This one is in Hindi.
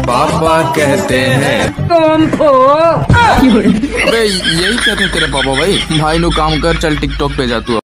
पापा कहते हैं। अबे यही कहते तेरे पापा भाई। भाई नु काम कर, चल टिकटॉक पे जा तू।